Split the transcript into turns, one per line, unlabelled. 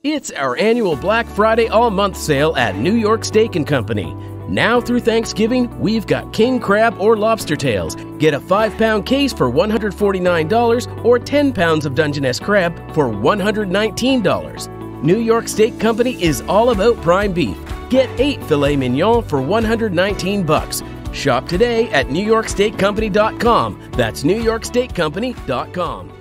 It's our annual Black Friday all-month sale at New York Steak & Company. Now through Thanksgiving, we've got king crab or lobster tails. Get a 5-pound case for $149 or 10 pounds of Dungeness crab for $119. New York Steak Company is all about prime beef. Get 8 filet mignon for $119. Shop today at NewYorkSteakCompany.com. That's NewYorkSteakCompany.com.